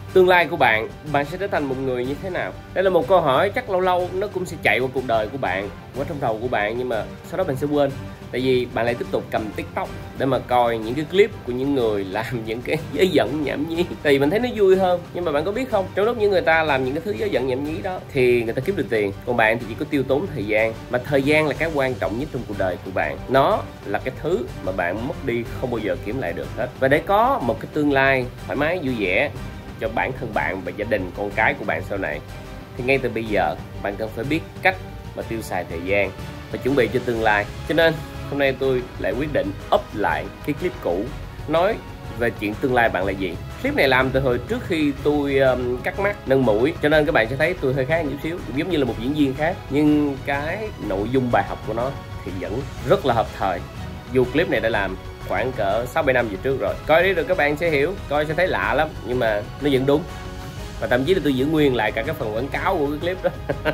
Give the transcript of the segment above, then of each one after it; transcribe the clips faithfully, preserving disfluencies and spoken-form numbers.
Tương lai của bạn, bạn sẽ trở thành một người như thế nào? Đây là một câu hỏi chắc lâu lâu nó cũng sẽ chạy qua cuộc đời của bạn, qua trong đầu của bạn, nhưng mà sau đó bạn sẽ quên. Tại vì bạn lại tiếp tục cầm TikTok để mà coi những cái clip của những người làm những cái giới dẫn nhảm nhí. Tại vì mình thấy nó vui hơn. Nhưng mà bạn có biết không, trong lúc những người ta làm những cái thứ giới dẫn nhảm nhí đó thì người ta kiếm được tiền, còn bạn thì chỉ có tiêu tốn thời gian. Mà thời gian là cái quan trọng nhất trong cuộc đời của bạn. Nó là cái thứ mà bạn mất đi không bao giờ kiếm lại được hết. Và để có một cái tương lai thoải mái vui vẻ cho bản thân bạn và gia đình con cái của bạn sau này, thì ngay từ bây giờ bạn cần phải biết cách mà tiêu xài thời gian và chuẩn bị cho tương lai. Cho nên hôm nay tôi lại quyết định up lại cái clip cũ nói về chuyện tương lai bạn là gì. Clip này làm từ hồi trước khi tôi um, cắt mắt, nâng mũi, cho nên các bạn sẽ thấy tôi hơi khác một chút xíu, giống như là một diễn viên khác, nhưng cái nội dung bài học của nó thì vẫn rất là hợp thời. Dù clip này đã làm khoảng cỡ sáu bảy năm về trước rồi, coi đi rồi các bạn sẽ hiểu, coi sẽ thấy lạ lắm nhưng mà nó vẫn đúng. Và thậm chí là tôi giữ nguyên lại cả cái phần quảng cáo của cái clip đó.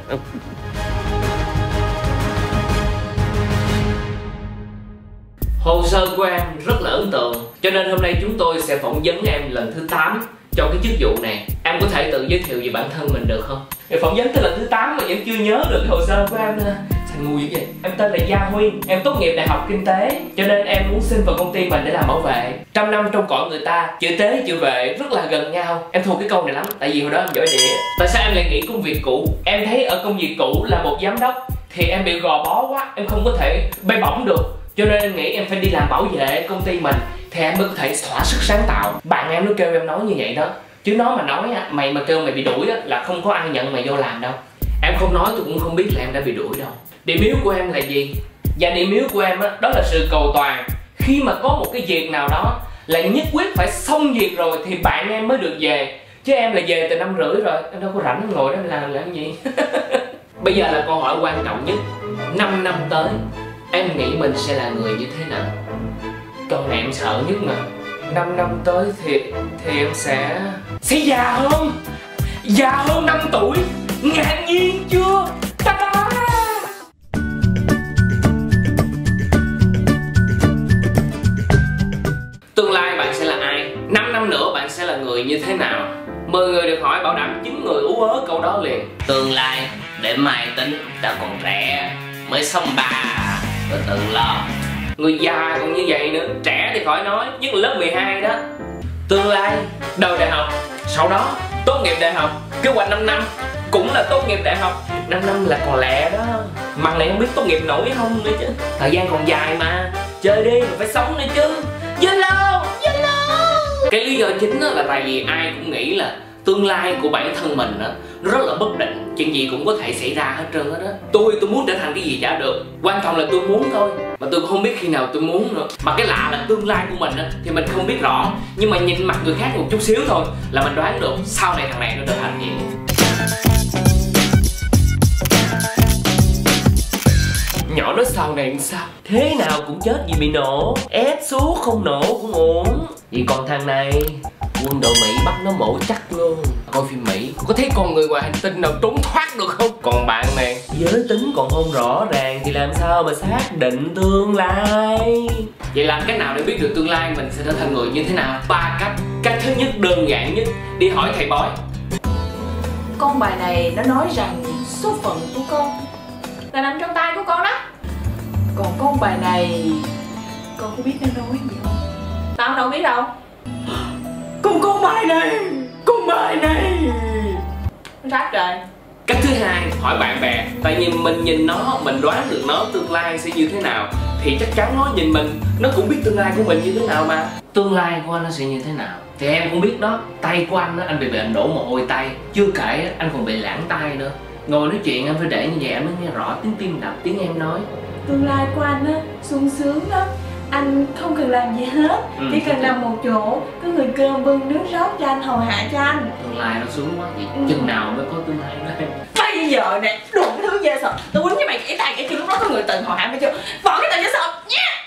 Hồ sơ của em rất là ấn tượng, cho nên hôm nay chúng tôi sẽ phỏng vấn em lần thứ tám cho cái chức vụ này. Em có thể tự giới thiệu về bản thân mình được không? Em phỏng vấn tới lần thứ tám mà vẫn chưa nhớ được cái hồ sơ của em nữa. Thành ngu dữ vậy. Em tên là Gia Huyên, em tốt nghiệp đại học kinh tế, cho nên em muốn xin vào công ty mình để làm bảo vệ. Trăm năm trong cõi người ta, chữ tế chữ vệ rất là gần nhau. Em thuộc cái câu này lắm, tại vì hồi đó em giỏi địa. Tại sao em lại nghỉ công việc cũ? Em thấy ở công việc cũ là một giám đốc thì em bị gò bó quá, em không có thể bay bổng được, cho nên em nghĩ em phải đi làm bảo vệ công ty mình thì em mới có thể thỏa sức sáng tạo. Bạn em nó kêu em nói như vậy đó, chứ nó mà nói á, mày mà kêu mày bị đuổi á, là không có ai nhận mày vô làm đâu. Em không nói tôi cũng không biết là em đã bị đuổi đâu. Điểm yếu của em là gì? Và điểm yếu của em á, đó là sự cầu toàn. Khi mà có một cái việc nào đó là nhất quyết phải xong việc rồi thì bạn em mới được về, chứ em là về từ năm rưỡi rồi, em đâu có rảnh ngồi đó làm làm gì. Bây giờ là câu hỏi quan trọng nhất. Năm năm tới em nghĩ mình sẽ là người như thế nào? Câu này em sợ nhất mà. Năm năm tới thì thì em sẽ sẽ già hơn, già hơn năm tuổi. Ngạc nhiên chưa? Ta-da! Tương lai bạn sẽ là ai? Năm năm nữa bạn sẽ là người như thế nào? Mười người được hỏi bảo đảm chín người ú ớ câu đó liền. Tương lai để mai tính, ta còn trẻ, mới xong ba rồi tự lo. Người già còn như vậy nữa, trẻ thì khỏi nói, nhất là lớp mười hai đó. Tương lai đầu đại học, sau đó tốt nghiệp đại học, kế hoạch năm năm cũng là tốt nghiệp đại học. Năm năm là còn lẹ đó, mặt này không biết tốt nghiệp nổi không nữa chứ. Thời gian còn dài mà, chơi đi mà phải sống nữa chứ. YOLO, YOLO. Cái lý do chính là tại vì ai cũng nghĩ là tương lai của bản thân mình đó, nó rất là bất định, chuyện gì cũng có thể xảy ra hết trơn hết á. Tôi tôi muốn trở thành cái gì chả được, quan trọng là tôi muốn thôi, mà tôi cũng không biết khi nào tôi muốn nữa. Mà cái lạ là tương lai của mình á thì mình không biết rõ, nhưng mà nhìn mặt người khác một chút xíu thôi là mình đoán được sau này thằng này nó trở thành gì. Nhỏ nói sau này làm sao? Thế nào cũng chết vì bị nổ, ép xuống không nổ cũng ổn. Vì còn thằng này quân đội Mỹ bắt nó mổ chắc luôn. Coi phim Mỹ có thấy con người ngoài hành tinh nào trốn thoát được không? Còn bạn này giới tính còn không rõ ràng thì làm sao mà xác định tương lai? Vậy làm cách nào để biết được tương lai mình sẽ trở thành người như thế nào? Ba cách. Cách thứ nhất đơn giản nhất, đi hỏi thầy bói. Con bài này nó nói rằng số phận của con là nằm trong tay của con đó. Còn con bài này con có biết nó nói gì không? Tao đâu biết đâu. Con con bài này, con bài này rách rồi. Cách thứ hai, hỏi bạn bè. Tại vì mình nhìn nó, mình đoán được nó tương lai sẽ như thế nào, thì chắc chắn nó nhìn mình, nó cũng biết tương lai của mình như thế nào mà. Tương lai của anh nó sẽ như thế nào thì em cũng biết đó. Tay của anh, anh bị bệnh đổ mồ hôi tay, chưa kể anh còn bị lãng tay nữa. Ngồi nói chuyện em phải để như vậy em mới nghe rõ tiếng tim đập, tiếng em nói. Tương lai của anh á sung sướng lắm, anh không cần làm gì hết, ừ. Chỉ cần nằm một chỗ, có người cơm bưng nước rót cho anh, hầu hạ cho anh. Tương lai nó sướng quá vậy, ừ. Chừng nào mới có tương lai đó em? Bây giờ nè, đụng cái thứ dễ sợ, tôi quýnh với mày gãy tay gãy chân, lúc đó có người từng hầu hạ mày chưa? Bỏ cái tay dễ sợ nha.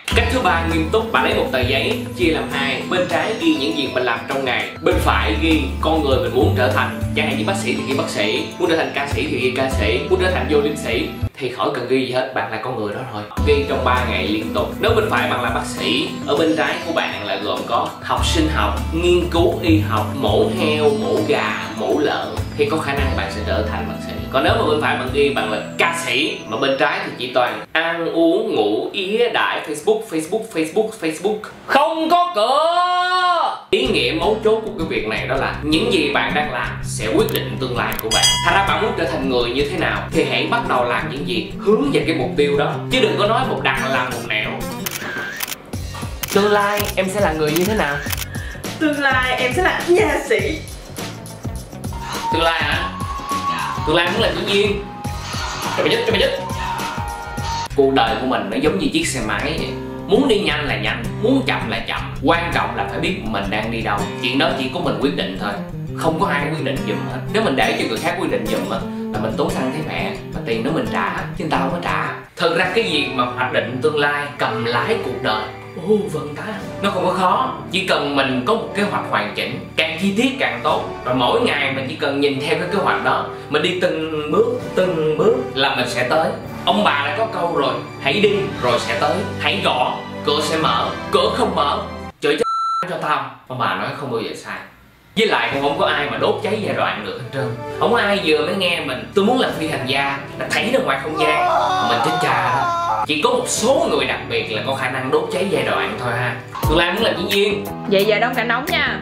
Cách thứ ba nghiêm túc, bạn lấy một tờ giấy chia làm hai, bên trái ghi những việc mình làm trong ngày, bên phải ghi con người mình muốn trở thành, chẳng hạn như bác sĩ thì ghi bác sĩ, muốn trở thành ca sĩ thì ghi ca sĩ, muốn trở thành vô liêm sĩ thì khỏi cần ghi gì hết, bạn là con người đó thôi. Ghi trong ba ngày liên tục. Nếu bên phải bạn là bác sĩ, ở bên trái của bạn là gồm có học sinh học, nghiên cứu y học, mổ heo, mổ gà, mổ lợn thì có khả năng bạn sẽ trở thành bác sĩ. Còn nếu mà bên phải bạn ghi bạn là ca sĩ, mà bên trái thì chỉ toàn ăn uống ngủ ía đại Facebook Facebook Facebook Facebook không có cửa. Ý nghĩa mấu chốt của cái việc này đó là những gì bạn đang làm sẽ quyết định tương lai của bạn. Thành ra bạn muốn trở thành người như thế nào thì hãy bắt đầu làm những gì hướng về cái mục tiêu đó, chứ đừng có nói một đằng làm một nẻo. Tương lai em sẽ là người như thế nào? Tương lai em sẽ là nha sĩ. Tương lai hả? Tương lai muốn là diễn viên. Cho mày dứt, cho mày dứt. Cuộc đời của mình nó giống như chiếc xe máy vậy. Muốn đi nhanh là nhanh, muốn chậm là chậm. Quan trọng là phải biết mình đang đi đâu. Chuyện đó chỉ có mình quyết định thôi, không có ai quyết định giùm hết. Nếu mình để cho người khác quyết định giùm á là mình tốn xăng thấy mẹ, mà tiền đó mình trả chứ người ta không có trả. Thật ra cái gì mà hoạch định tương lai, cầm lái cuộc đời, ô vâng ta, nó không có khó. Chỉ cần mình có một kế hoạch hoàn chỉnh, càng chi tiết càng tốt. Rồi mỗi ngày mình chỉ cần nhìn theo cái kế hoạch đó, mình đi từng bước từng bước là mình sẽ tới. Ông bà đã có câu rồi, hãy đi rồi sẽ tới, hãy gõ cửa sẽ mở, cửa không mở chửi chết cho tao. Ông bà nói không bao giờ sai. Với lại cũng không có ai mà đốt cháy giai đoạn được hết trơn. Không có ai vừa mới nghe mình tôi muốn làm phi hành gia là thấy ra ngoài không gian mình chết cha đó. Chỉ có một số người đặc biệt là có khả năng đốt cháy giai đoạn thôi ha. Tương lai muốn làm diễn viên. Vậy giờ đông cả nóng nha.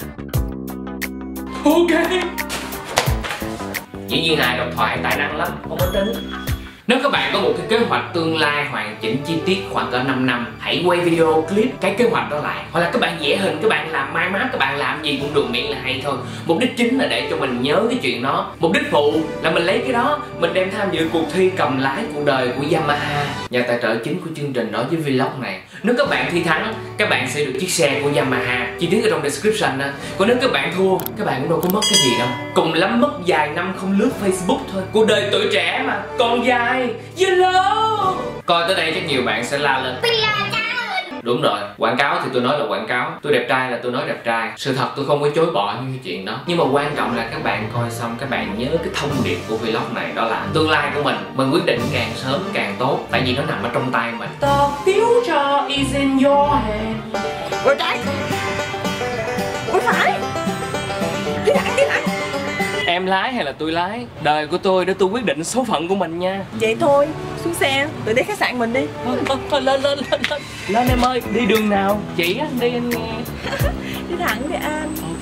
Ok. Diễn viên hài độc thoại tài năng lắm, không có tính. Nếu các bạn có một cái kế hoạch tương lai hoàn chỉnh chi tiết khoảng cỡ năm năm, hãy quay video clip cái kế hoạch đó lại. Hoặc là các bạn vẽ hình, các bạn làm mai mát, các bạn làm gì cũng được miễn là hay thôi. Mục đích chính là để cho mình nhớ cái chuyện đó. Mục đích phụ là mình lấy cái đó mình đem tham dự cuộc thi cầm lái cuộc đời của Yamaha, nhà tài trợ chính của chương trình đó với vlog này. Nếu các bạn thi thắng, các bạn sẽ được chiếc xe của Yamaha, chi tiết ở trong description đó. Còn nếu các bạn thua, các bạn cũng đâu có mất cái gì đâu. Cùng lắm mất vài năm không lướt Facebook thôi. Cuộc đời tuổi trẻ mà còn dài. Hello. Coi tới đây chắc nhiều bạn sẽ la lên. Đúng rồi, quảng cáo thì tôi nói là quảng cáo, tôi đẹp trai là tôi nói đẹp trai. Sự thật tôi không có chối bỏ những cái chuyện đó. Nhưng mà quan trọng là các bạn coi xong các bạn nhớ cái thông điệp của vlog này, đó là tương lai của mình mình quyết định càng sớm càng tốt, tại vì nó nằm ở trong tay mình. The future is in your hand. Bên trái, bên phải, đi lại đi lại. Em lái hay là tôi lái? Đời của tôi để tôi quyết định số phận của mình nha. Vậy thôi, xuống xe, tự đến khách sạn mình đi. Thôi, thôi, thôi lên lên lên lên. Lên em ơi, đi đường nào? Chỉ anh đi anh nghe. Đi thẳng đi anh.